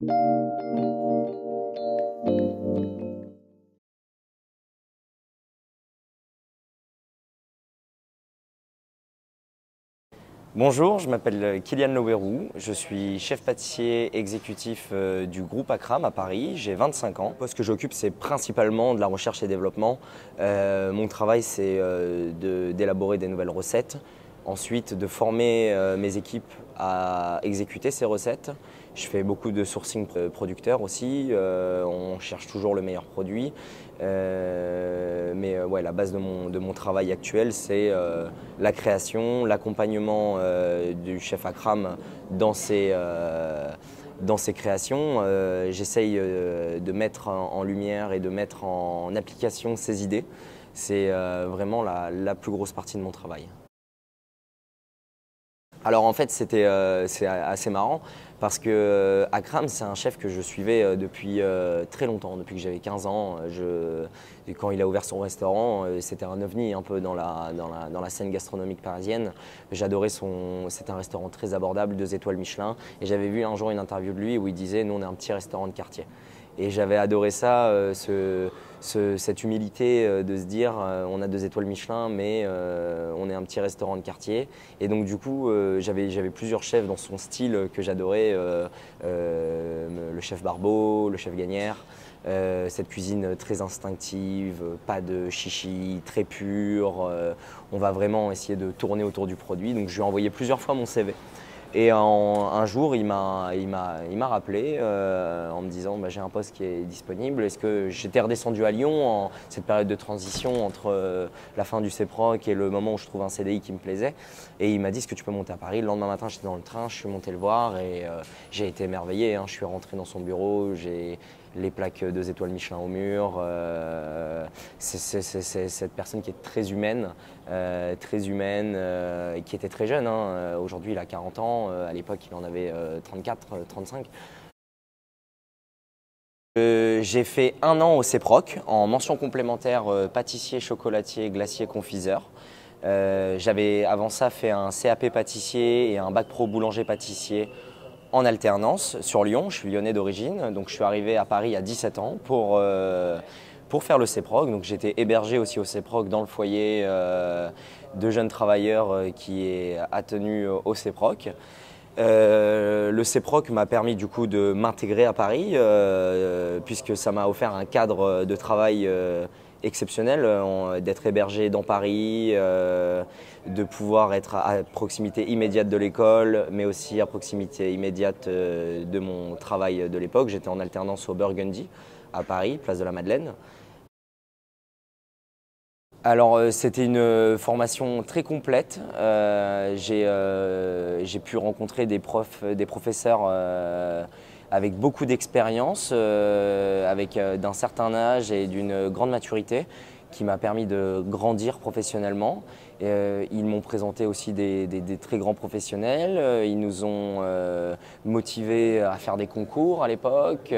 Bonjour, je m'appelle Kylian Loberou, je suis chef pâtissier exécutif du groupe Akram à Paris, j'ai 25 ans. Ce que j'occupe, c'est principalement de la recherche et développement. Mon travail, c'est d'élaborer des nouvelles recettes, ensuite de former mes équipes à exécuter ces recettes. Je fais beaucoup de sourcing producteur aussi, on cherche toujours le meilleur produit. Ouais, la base de mon travail actuel, c'est la création, l'accompagnement du chef Akram dans ses créations. J'essaye de mettre en lumière et de mettre en application ses idées. C'est vraiment la plus grosse partie de mon travail. Alors en fait, c'est assez marrant parce que Akram, c'est un chef que je suivais depuis très longtemps, depuis que j'avais 15 ans. Et quand il a ouvert son restaurant, c'était un ovni un peu dans la scène gastronomique parisienne. J'adorais c'était un restaurant très abordable, 2 étoiles Michelin. Et j'avais vu un jour une interview de lui où il disait « Nous, on est un petit restaurant de quartier ». Et j'avais adoré ça, cette humilité de se dire on a 2 étoiles Michelin, mais on est un petit restaurant de quartier. Et donc du coup, j'avais plusieurs chefs dans son style que j'adorais, le chef Barbeau, le chef Gagnère. Cette cuisine très instinctive, pas de chichi, très pure. On va vraiment essayer de tourner autour du produit. Donc je lui ai envoyé plusieurs fois mon CV. Et un jour, il m'a rappelé en me disant j'ai un poste qui est disponible. Est-ce que j'étais redescendu à Lyon en cette période de transition entre la fin du CEPROC et le moment où je trouve un CDI qui me plaisait. Et il m'a dit est-ce que tu peux monter à Paris. Le lendemain matin, j'étais dans le train, je suis monté le voir et j'ai été émerveillé. Je suis rentré dans son bureau, j'ai les plaques 2 étoiles Michelin au mur. C'est cette personne qui est très humaine et qui était très jeune. Aujourd'hui, il a 40 ans. À l'époque, il en avait 34, 35. J'ai fait 1 an au CEPROC en mention complémentaire pâtissier, chocolatier, glacier, confiseur. J'avais avant ça fait un CAP pâtissier et un bac pro boulanger-pâtissier en alternance sur Lyon. Je suis lyonnais d'origine, donc je suis arrivé à Paris à 17 ans pour faire le CEPROC. Donc j'étais hébergé aussi au CEPROC dans le foyer de jeunes travailleurs qui est attenu au CEPROC. Le CEPROC m'a permis du coup de m'intégrer à Paris puisque ça m'a offert un cadre de travail exceptionnel, d'être hébergé dans Paris, de pouvoir être à proximité immédiate de l'école, mais aussi à proximité immédiate de mon travail de l'époque. J'étais en alternance au Burgundy à Paris, place de la Madeleine. Alors c'était une formation très complète. J'ai pu rencontrer des professeurs avec beaucoup d'expérience, d'un certain âge et d'une grande maturité qui m'a permis de grandir professionnellement. Ils m'ont présenté aussi des très grands professionnels. Ils nous ont motivés à faire des concours à l'époque.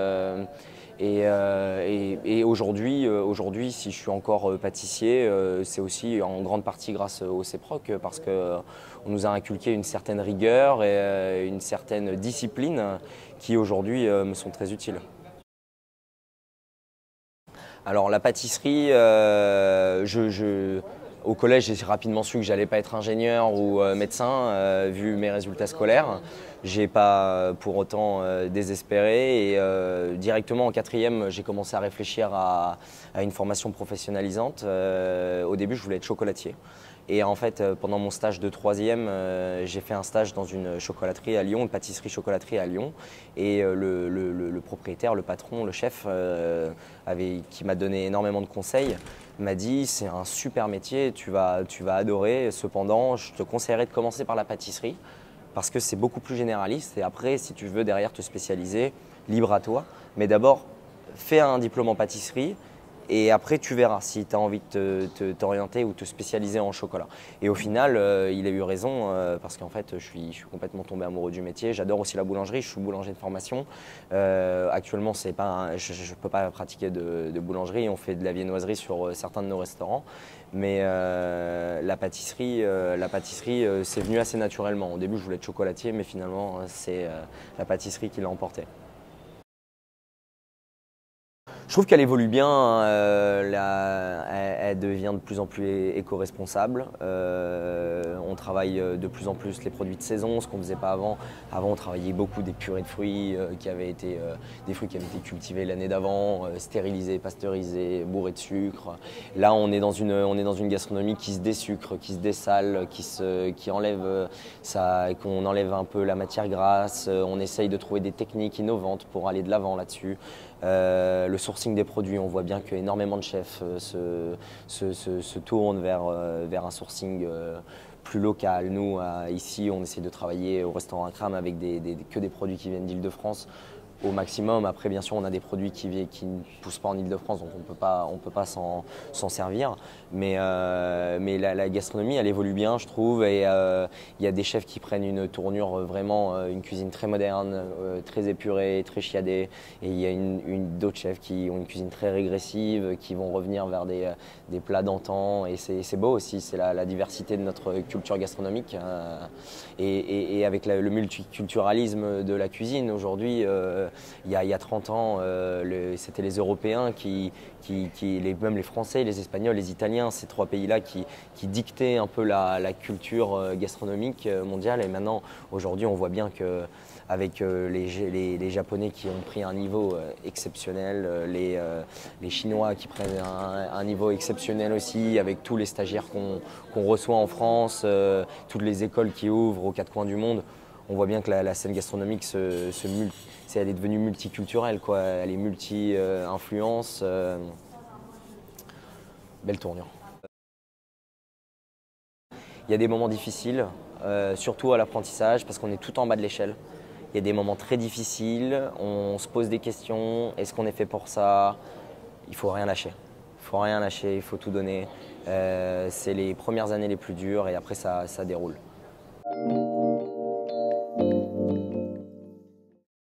Aujourd'hui, si je suis encore pâtissier, c'est aussi en grande partie grâce au CEPROC parce qu'on nous a inculqué une certaine rigueur et une certaine discipline qui aujourd'hui me sont très utiles. Alors la pâtisserie, au collège, j'ai rapidement su que j'allais pas être ingénieur ou médecin vu mes résultats scolaires. J'ai pas pour autant désespéré et directement en 4e, j'ai commencé à réfléchir à une formation professionnalisante. Au début, je voulais être chocolatier. Et en fait, pendant mon stage de 3e, j'ai fait un stage dans une chocolaterie à Lyon, une pâtisserie-chocolaterie à Lyon. Et le propriétaire, le patron, le chef, qui m'a donné énormément de conseils, m'a dit c'est un super métier, tu vas adorer. Cependant, je te conseillerais de commencer par la pâtisserie parce que c'est beaucoup plus généraliste. Et après, si tu veux derrière te spécialiser, libre à toi. Mais d'abord, fais un diplôme en pâtisserie. Et après, tu verras si tu as envie de t'orienter ou te spécialiser en chocolat. Et au final, il a eu raison parce qu'en fait, je suis complètement tombé amoureux du métier. J'adore aussi la boulangerie, je suis boulanger de formation. Actuellement, je ne peux pas pratiquer de boulangerie. On fait de la viennoiserie sur certains de nos restaurants. Mais la pâtisserie, c'est venu assez naturellement. Au début, je voulais être chocolatier, mais finalement, c'est la pâtisserie qui l'a emporté. trouve qu'elle évolue bien, hein, elle devient de plus en plus éco-responsable. On travaille de plus en plus les produits de saison, ce qu'on ne faisait pas avant. Avant, on travaillait beaucoup des purées de fruits, des fruits qui avaient été cultivés l'année d'avant, stérilisés, pasteurisés, bourrés de sucre. Là, on est dans une gastronomie qui se désucre, qui se dessale, qui enlève qu'on enlève un peu la matière grasse. On essaye de trouver des techniques innovantes pour aller de l'avant là-dessus. Le sourcing des produits, on voit bien qu'énormément de chefs se tournent vers un sourcing plus local. Nous, ici, on essaie de travailler au restaurant Akram avec que des produits qui viennent d'Île-de-France au maximum. Après, bien sûr, on a des produits qui ne poussent pas en Île-de-France, donc on peut pas s'en servir. Mais la gastronomie, elle évolue bien, je trouve. Et il y a des chefs qui prennent une tournure vraiment, une cuisine très moderne, très épurée, très chiadée. Et il y a d'autres chefs qui ont une cuisine très régressive, qui vont revenir vers des plats d'antan. Et c'est beau aussi, c'est la diversité de notre culture gastronomique. Et avec le multiculturalisme de la cuisine, aujourd'hui, il y a 30 ans, c'était les Européens même les Français, les Espagnols, les Italiens, ces trois pays-là qui dictaient un peu la culture gastronomique mondiale. Et maintenant, aujourd'hui, on voit bien qu'avec les Japonais qui ont pris un niveau exceptionnel, les Chinois qui prennent un niveau exceptionnel aussi, avec tous les stagiaires qu'on reçoit en France, toutes les écoles qui ouvrent aux quatre coins du monde. On voit bien que la scène gastronomique elle est devenue multiculturelle, quoi. Elle est multi-influence. Belle tournure. Il y a des moments difficiles, surtout à l'apprentissage, parce qu'on est tout en bas de l'échelle. Il y a des moments très difficiles, on se pose des questions. Est-ce qu'on est fait pour ça? Il faut rien lâcher. Il faut rien lâcher, il faut tout donner. C'est les premières années les plus dures et après ça déroule.